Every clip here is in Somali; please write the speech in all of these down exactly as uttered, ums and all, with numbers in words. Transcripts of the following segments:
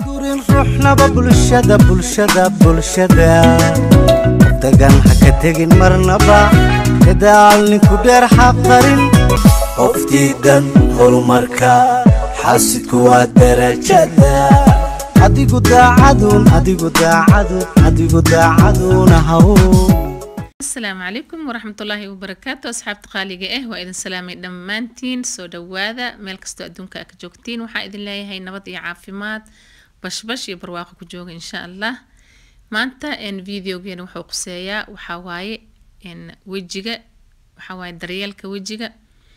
gurin ruuxna bulshada bulshada bulshada dagan haka tagin marnaba dadaalni ku dheer xaqarin qoftiidan horumarka xasidku waa darajada adigu daacadun adigu daacadun adigu daacaduna hawo. السلام عليكم ورحمة الله وبركاته. أصحاب تقاليقة إيه وإذن سلامي دمانتين سودا واذا مالكستو أدونك أكجوكتين وحا إذن لاي هاي نبض عافيمات باش باش يبرواقو كجوغ إن شاء الله. ما أنت إن فيديو جين وحو قسايا وحاواي إن وجيغا وحاواي دريالك وجيغا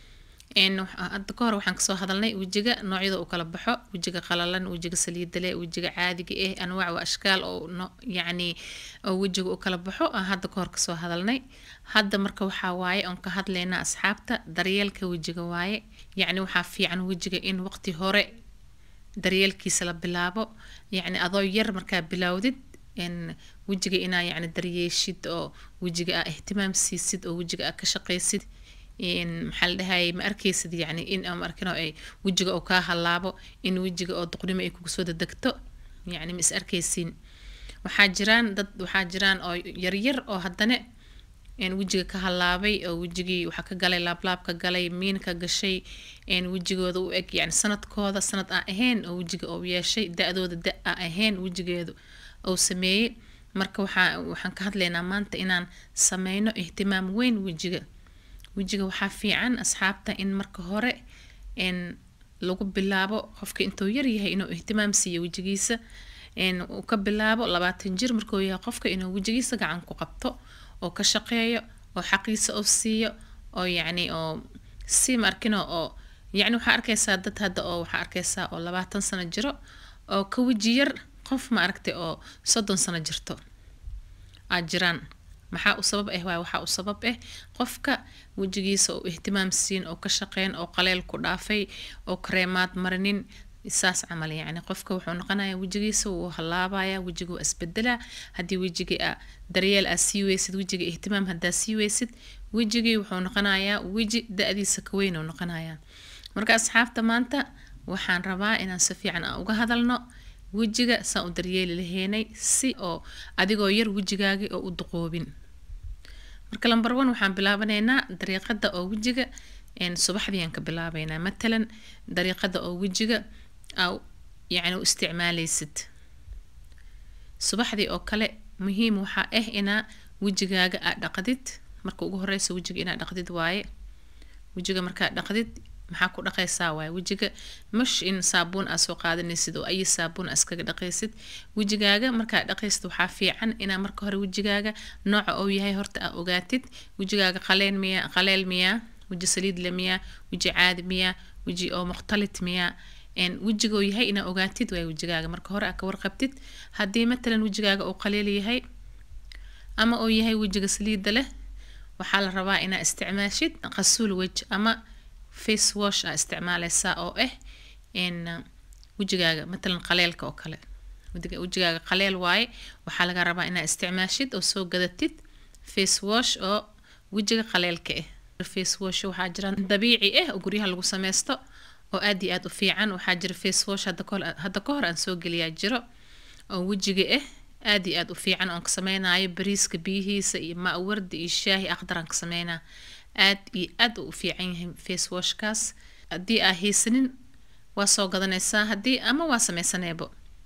إن الدكور وحان كسو هذلني وجيغا نوعيدا وكلا بحو وجيغا قلالان وجيغا سليدلي وجيغا عادي إيه أنواع وأشكال أو يعني أو وجيغا وكلا بحو هاد دكور كسو هذلني هاد مركا وحاواي أنك هاد لينا أصحابتا دريالك وجيغا واي يعني وحا في عن وجيغا إن وقتي هوري دريالكي سلا بلابو يعني أضو ير مركا بلاودد إن وجيغا إنا يعني درياشيد أو وجيغا اهتمام سيسيد أو وجيغا كشقيسيد إن محل هاي ما أركيسد يعني إن أم أركنه أي وجهه أو كهاللابو إن وجهه أو تقدم أي كوسود الدكتور يعني مس أركيسين وحاجران ضد وحاجران أو يرير أو هدنا إن وجهه كهاللابي أو وجهه وحكى قالي لاب لاب كقالي مين كقشي إن وجهه ذو إك يعني سنة كذا سنة أهين أو وجهه أو يا شيء ده ذو ده أهين وجهه ذو أو سمي مركو وح وحن كهاد لنا مانت إنان سمينه اهتمام وين وجهه وجهه waxaa fiican asxaabta in marka hore in lagu bilaabo qofka intuu yar yahay inuu ihtimaam siiyo wajigiisa in uu ka bilaabo labaatan jir markuu yahay qofka inuu wajigiisa gacan ku qabto oo ka shaqeeyo oo xaqiisa u siiyo oo yani oo si markino oo yani waxa arkaysaa dad hadda oo waxa arkaysaa oo labaatan sano jiro oo ka waji yar qof ma aragtay oo soddon sano jirto ajiraan maxaa u sabab ah waxa u sabab ah qofka wajigiisa oo ihtimaam siin oo ka shaqeyn oo qaleel ku dhaafay oo kareemaad marinin isaas camal yani qofka wuxuu noqonayaa wajigiisa uu halaabaya wajigu isbedela hadii wajiga daryeel ah sii weysid wajiga ihtimaam hadaa sii weysid wajigi wuxuu noqonayaa waji daadiisa ka weyn oo noqonayaa. marka asxaabta maanta waxaan rabaa inaan si fiican uga hadalno wajiga saan u daryeeli lahaynay si oo adigoo yar wajigaaga oo u duqoobin. marka lambar one waxaan bilaabaneynaa dariiqada oo wajiga in subaxdii aan ka bilaabeynaa matalan dariiqada oo wajiga aw yani u isticmaalaysid subaxdii oo kale muhiim waxa ah ina wajigaaga aad dhaqdid. marka ugu horeysa wajiga ina dhaqdid waaye wajiga marka dhaqdid maxaa ku dhaqaysaa waaye wajiga mush in saabuun aad soo qaadanaysid oo ay saabuun askaga dhaqaysid wajigaaga marka dhaqaysid waxa fiican ina marka hore wajigaaga nooca oo yahay horta aad ogaatid wajigaaga qaleen miya qaleel miya waji saliid lamiya waji caadi miya waji oo mukhtalit miya in wajiga oo yahay ina ogaatid way wajigaaga marka hore aad ka warqabtid hadii matalan wajigaaga oo qaleel yahay ama oo yahay wajiga saliid leh waxa la rabaa ina isticmaashid qasuul waj ama face wash استعماليسا أو إيه إن وجهك مثلاً قليل كأكله وجهك قليل واي وحالة ربع إن استعماشيد أو سو قدتت face wash أو وجهك قليل كإيه face wash وحاجران طبيعي إيه وقريها لو سميستو أو أدي أدو في عن وحاجر face wash هذا كل هذا كهر أن سوق اللي يجرو أو وجهك إيه أدي أدو في عن أنك سمينا أي بريسك بيه سي ما ورد الشاي أقدر أنك سمينا aad iyo aad u fiican yahay face wash kaas hadii aa haysanin waa soo gadanaysaa hadii ama waa samaysaneebo.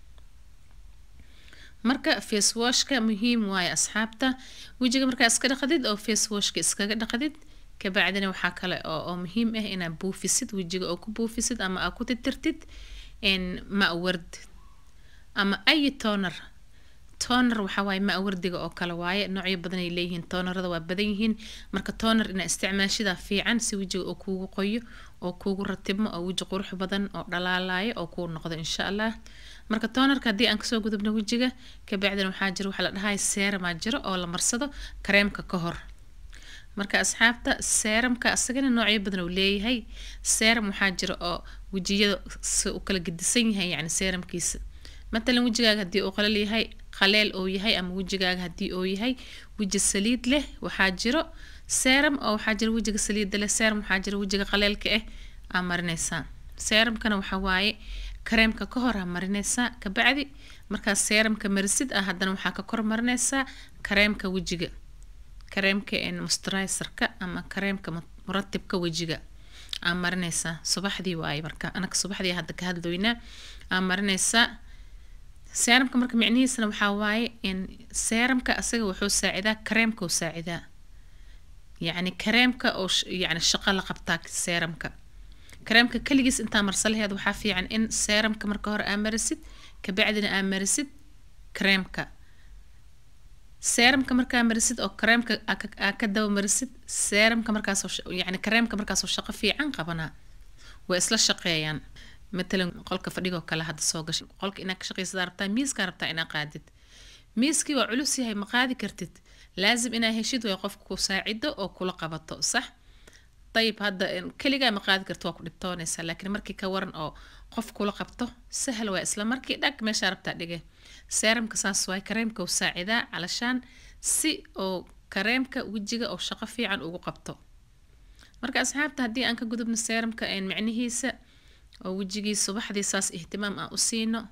marka face wash ka muhiim waaye asxaabta wajiga marka iska dhaqdid oo face wash ka iskaga dhaqdid ka bacdina waxa kale oo oo muhiim ah inaad buufisid wajiga oo ku buufisid ama aad ku tirtirtid in ma ward ama ay toner toner waxa way ma wardiga oo kala waaye noocyo badan ay leeyihiin tonerada waa badan yihiin marka toner ina isticmaashida fiican si wajiga oo kuugu qoyo oo kuugu ratibmo oo waji qurux badan oo dhalaalayo oo ku noqdo insha Allah. marka tonerka hadii aan kasoo gudubno wajiga ka bacdina waxa jira waxa la dhahay serum ma jiro oo la marsado kareemka ka hor. marka asxaabta serumka asagana noocyo badan uu leeyahay serum waxa jira oo wajiyada u kala gedisan yahay yani serumkiisa مثلا وجهك هدي أو قليل يهاي قليل أو يهاي أم وجهك هدي أو يهاي وجه سليد له وحاجره سيرم أو حاجر وجهك سليد له سيرم وحاجر وجهك قليل كإيه أمر نسان سيرم كانوا حواي kareemka ka hor marinaysaa ka bacdi marka seerumka marisid ah haddana waxa ka kor marinaysaa kareemka wajiga kareemka in moisturizerka ama kareemka muratibka wajiga aan marinaysaa subaxdii waay marka anaka subaxdii hadda ka hadlaynaa aan marinaysaa seerumka marka micnihiisana waxa waaye in seerumka asaga wuxuu saacidaa kareemka uu saacidaa يعني كريمك أو ش... يعني الشقة قبطاك سيرمك كريمك كلجس أنت مرسله هذا وحافي عن إن سيرمك مركهر أمرسد كبعدنا أمرسد كريمك سيرمك مركه أمرسد أو كريمك أك أكده ومرسد سيرمك مركه ش... يعني كريمك مركه الشقة في عن قبنا وإسلا الشقيان يعني. مثلا قولك فريقه كلا هذا السوق قولك إنك شقي صدارتا ميز كاربتا إنا قادت ميزكي وعلوسي هاي مقادي كرتت لازم إنا هشيد ويقف كو ساعده أو كل قبطه صح طيب هذا كليجا مقادي كرتوا كل التونس لكن مركي كورن أو قف كل قبطه سهل وإسلام مركي داك ما شاربتا دقه سيرم كساس واي كريمك وساعده علشان سي أو كريمك وجهه أو شقفي عن أو قبطه مركي أصحاب تهدي أنك جذب من السيرم كأن معنيه س أو وجهي الصبح دي ساس اهتمام أو سينه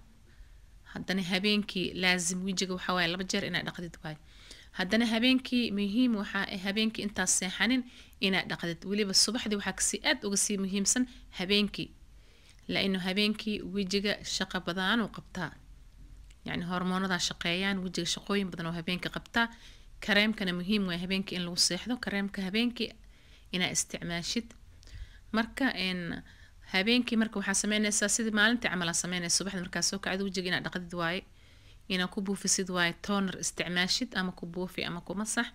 هدنا هبينكي لازم وجهه وحوالي لبجر إنا دقدت واي هدنا هبينكي مهم وحا هبينكي انتا سيحانين إنا دقدت ولي بالصبح دي وحاكسي أد وقسي مهم سن هبينكي لأنه هبينكي وجهه شقة بدان وقبطا يعني هرمون دا شقيان وجهه شقوين بدان وهبينكي قبطا كريم كان مهم وهبينكي إن لو صيحدو كريم كهبينكي إنا استعماشد مركا إن habeenkii marka waxa sameynaysaa sidii maalintii camal ah sameynaysaa subaxda marka soo kacdo wajiga ina dhaqdid waay ina ku buufisid waay toner isticmaashid ama ku buufi ama ku masax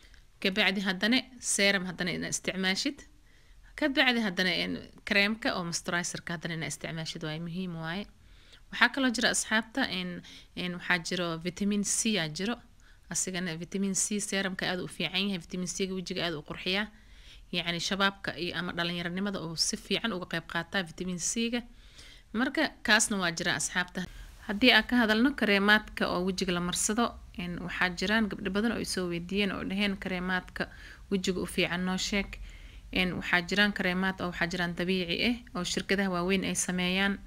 ka bacdi hadana serum hadana ina isticmaashid ka bacdi hadana in creamka oo moisturizerka hadana ina isticmaashid waay muhiim waay waxa kale jira asxaabta in in waxa jiro vitamin C ya jiro asigana vitamin C serumka aad u fiican yahay vitamin C ga wajiga aad u qurxiyaa يعني شبابك أي أمر دلني رني ماذا وصفي عن وقيب قاطع فيتامين سي مركا كاسنا واجرا أصحابته هدي أك هذا لنا كريمات كوجه لمرصده إن وحاجران قبل بدن أو يسوي دين أو لهن كريمات كوجه في عنه شك إن وحاجران كريمات أو حاجران طبيعي إيه أو الشركة ده وين أي سميان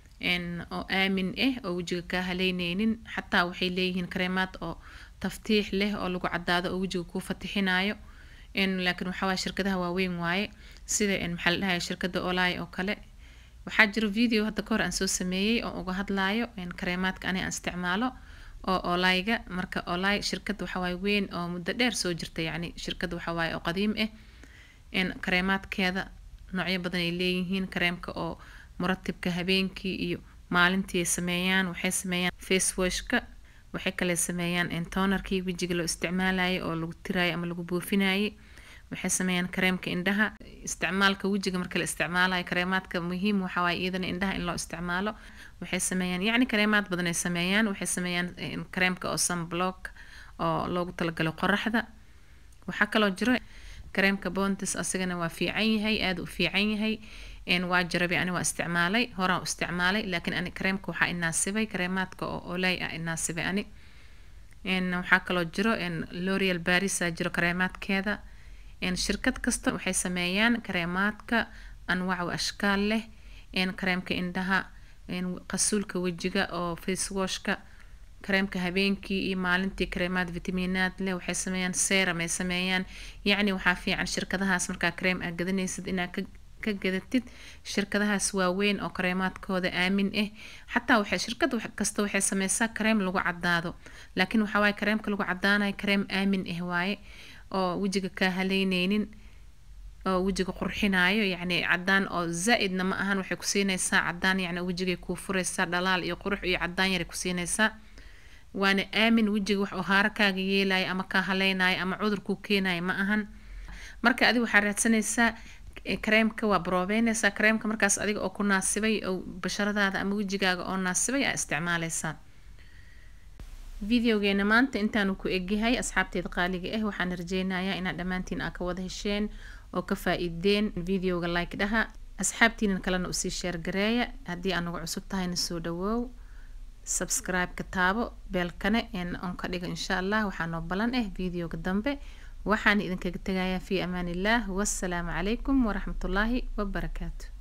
إن أو آمن إيه أو وجه كهلينين حتى وحيليهن كريمات أو تفتيح له أو لقو عدادة أو وجه كوفتحينايو إن لكن وحوا شركتها واوين واي سيدا إن محل هاي شركة أولاي أو كله وحاجر فيديو هذا كور أنسو سميي أو أجهد لايو إن كريمات كأني استعماله أو أولايجا مركا أولاي شركة وحواي وين أو مدة دير سوجرته يعني شركة وحواي أو قديم إيه إن كريمات كذا نوعية بدن اللي هين كريمك أو مرتب كهبينكي إيو مالنتي سميان وحي سميان فيس واشكا waxay kale sameeyaan in tonerkii wajiga loo isticmaalay oo lagu tiraay ama lagu buufinay waxay sameeyaan kareemka indhaha isticmaalka wajiga marka la isticmaalay kareemaadka muhiim waxa way iyadana indhaha in loo isticmaalo waxay sameeyaan yaani kareemaad badan ay sameeyaan waxay sameeyaan kareemka oo sunblock oo loogu talagalo qoraxda waxa kale oo jiro kareemka bontis asagana waa fiican yahay aad u fiican yahay إن واجربي أنا واستعمالي هراء استعمالي لكن أنا كريمك وحا الناسبي كريماتك أو لاي الناسبي أنا إن وحاك لو جرو إن لوريال باريس جرو كريمات كذا إن شركة كستر وحي سميان كريماتك أنواع وأشكال له إن كريمك عندها إن قسولك وجهك أو فيس واشك كريمك هبينكي مالنتي كريمات فيتامينات له وحي سميان سيرم سميان يعني وحافي عن شركتها اسمها كريم أقدني يسد إنها كجدتد شركتها سواوين أو كريمات كودا آمن إيه حتى وحي شركة كستو وحي سميسا كريم لغو عدادو لكن وحواي كريم كلغو عدانا كريم آمن إيه واي أو وجهك كهلينين أو وجهك قرحينايو يعني عدان أو زائد نما أهان وحي كسينيسا عدان يعني وجهك كوفريسا دلال إيو قرح إيو عدان يري كسينيسا وانا آمن وجهك وحو هاركا ييلاي أما كهليناي أما عذر كوكيناي ما أهان مركا أدي وحارتسانيسا كريمك وبروبينيسا كريمك مركاس أديك أو كنا سبي أو بشرة هذا أما وجهك أو ناسبي استعماليسا فيديو جينا مانت انتانو كو إجي هاي أصحابتي دقاليق إيه وحان رجينا يا إنا دمانتين أكواد هشين أو كفائدين فيديو لايك دها أصحابتين نكالنا أسي شير قرايا هدي أنو عصبتها نسو دوو سبسكرايب كتابو بيالكنا إن أنكاليق إن شاء الله وحانو بلان إيه فيديو قدامبي waxaan idinkaga tagayaa fi amaan illah wassalaam alaykum wa rahmatullahi wa barakaatuh